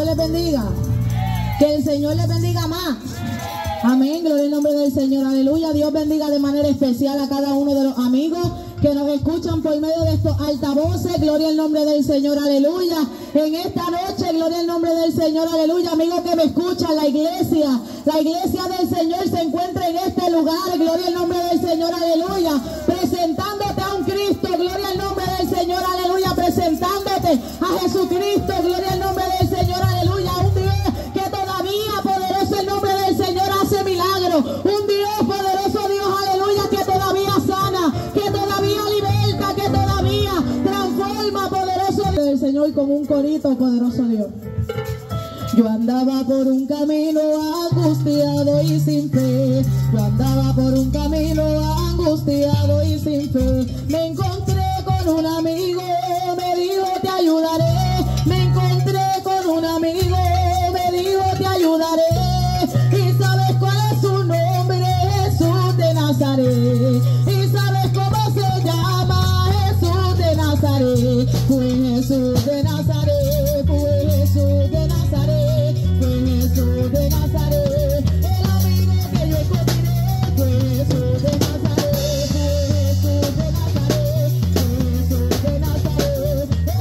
les bendiga. Que el Señor les bendiga más. Amén, gloria al nombre del Señor, aleluya. Dios bendiga de manera especial a cada uno de los amigos que nos escuchan por medio de estos altavoces. Gloria al nombre del Señor, aleluya. En esta noche, gloria al nombre del Señor, aleluya. Amigos que me escuchan, la iglesia del Señor se encuentra en este lugar. Gloria al nombre del Señor, aleluya. Presentándote a un Cristo, gloria al nombre del Señor, aleluya. Presentándote a Jesucristo, gloria al nombre del Señor, aleluya. Un Dios que todavía, poderoso el nombre del Señor, hace milagros. Un Dios poderoso, Dios, aleluya, que todavía sana, que todavía liberta, que todavía transforma, poderoso Dios del Señor, con un corito, poderoso Dios. Yo andaba por un camino angustiado y sin fe. Yo andaba por un camino angustiado y sin fe. Me encontré con un amigo, me dijo te ayudaré. Me encontré con un amigo, me dijo te ayudaré. ¿Y sabes cuál es su nombre? Jesús de Nazaret. ¿Y sabes cómo se llama? Jesús de Nazaret. Fue Jesús de Nazaret, fue Jesús de Nazaret, fue Jesús de Nazaret. El amigo que yo encontré fue Jesús de Nazaret, fue Jesús de Nazaret, fue Jesús de Nazaret.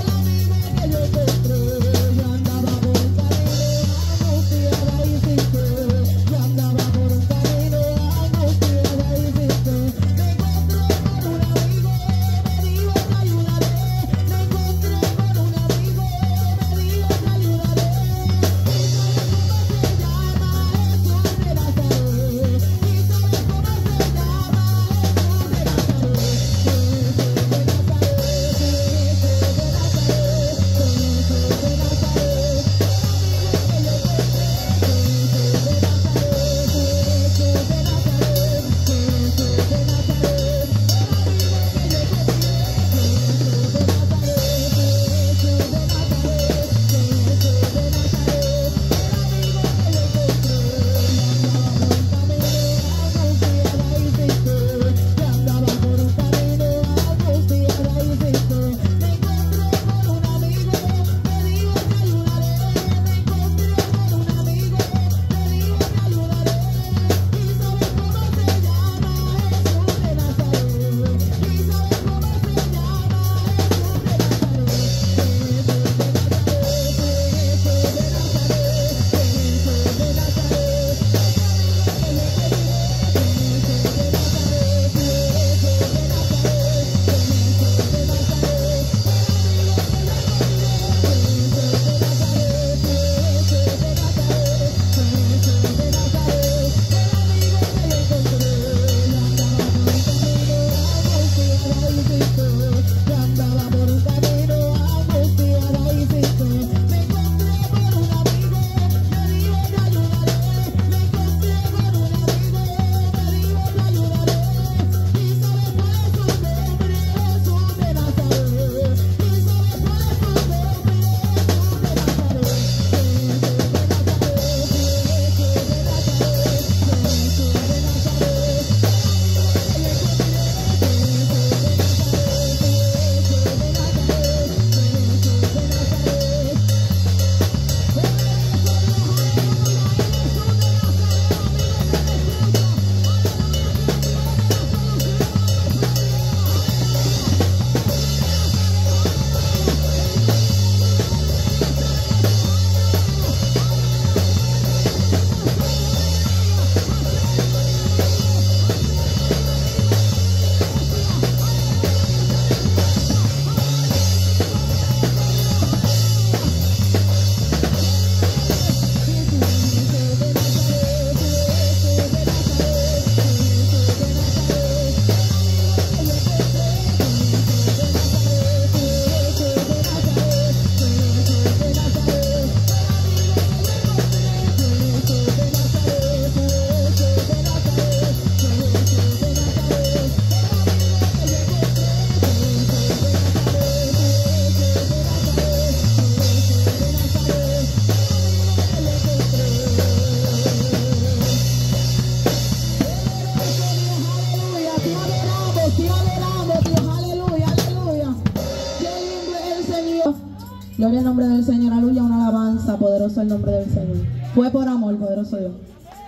Gloria al nombre del Señor, aleluya, una alabanza, poderoso el nombre del Señor. Fue por amor, poderoso Dios.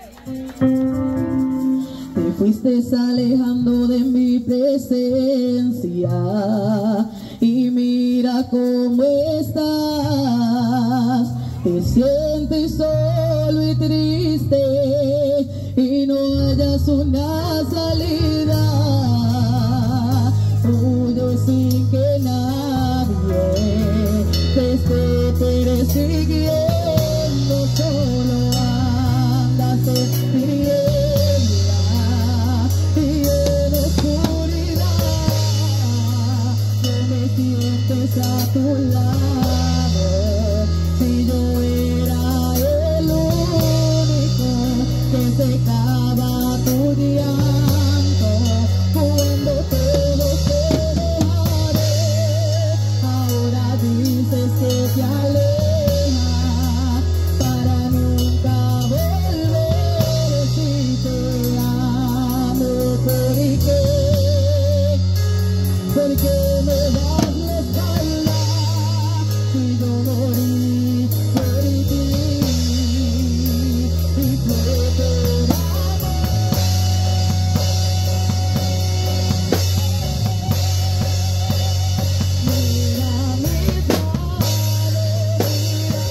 Te fuiste alejando de mi presencia y mira cómo estás. Te sientes solo y triste y no hallas una salida. Huye sin que nadie te esté persiguiendo, solo andas en tinieblas y en oscuridad. No me sientes a tu lado, si yo era el único que secaba tu llanto. Cuando todos te dejaré, ahora dices que te alejas para nunca volver. Si te amo, ¿por qué? ¿Por qué me das la espalda si yo morí por ti? Y fue por amor. Mira mis manos, mira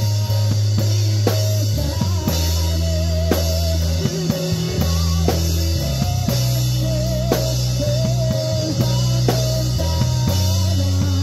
mi pesar, y mira mi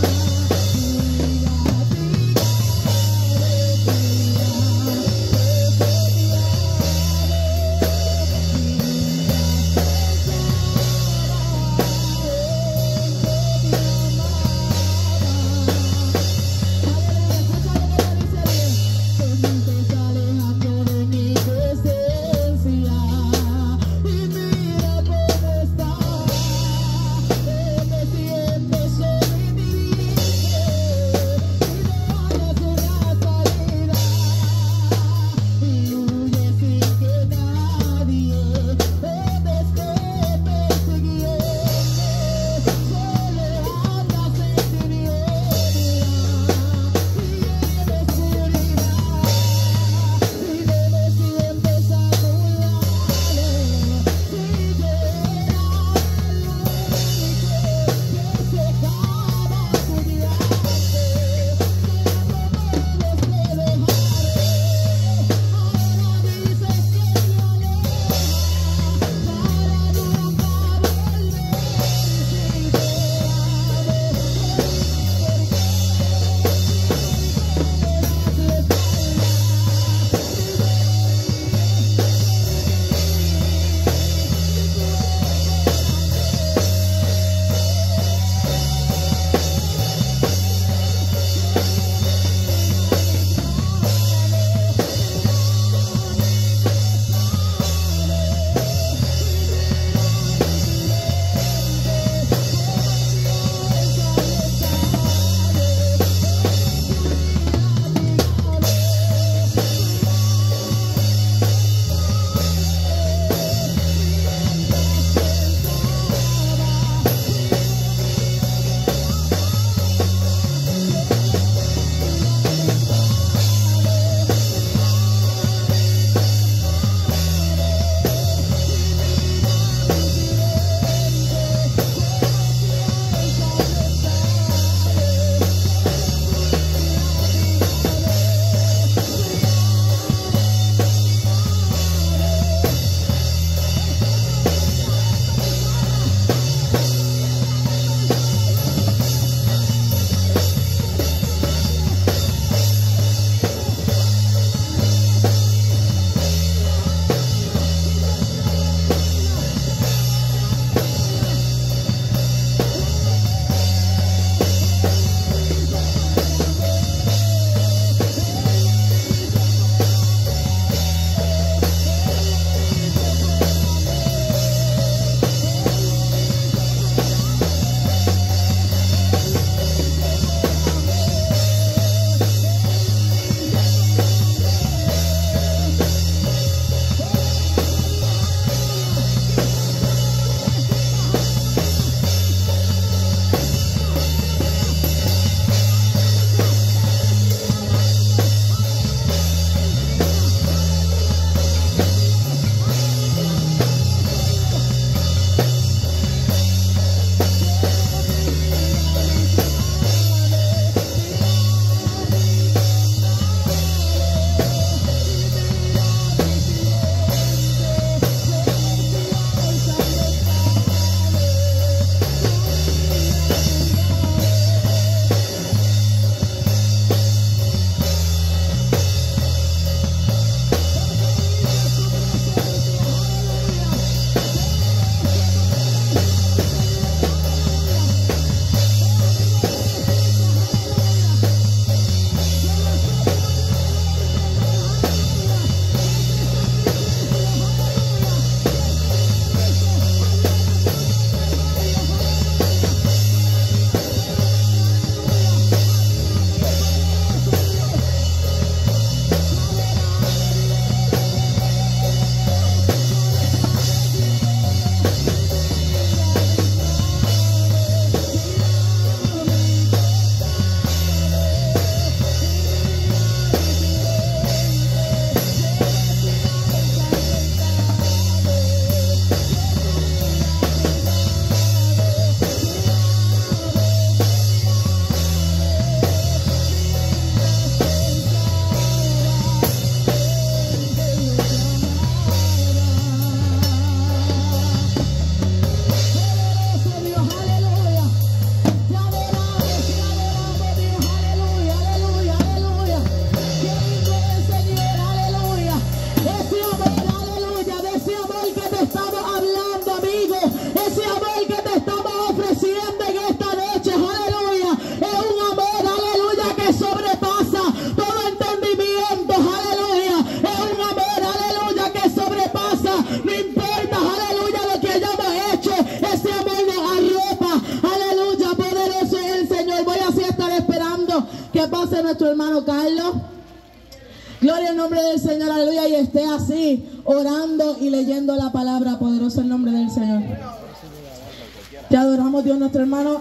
pase nuestro hermano Carlos. Gloria al nombre del Señor, aleluya, y esté así, orando y leyendo la palabra. Poderoso el nombre del Señor. Te adoramos, Dios, nuestro hermano.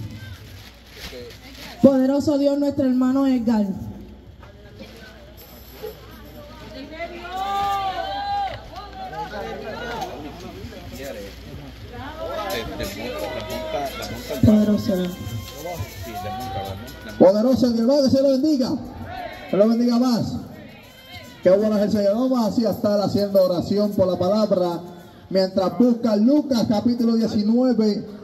Poderoso Dios, nuestro hermano Edgar. Poderoso Dios. Poderoso Dios, que se lo bendiga. Que lo bendiga más. Qué bueno es el Señor. Vamos así a estar haciendo oración por la palabra mientras busca Lucas capítulo 19.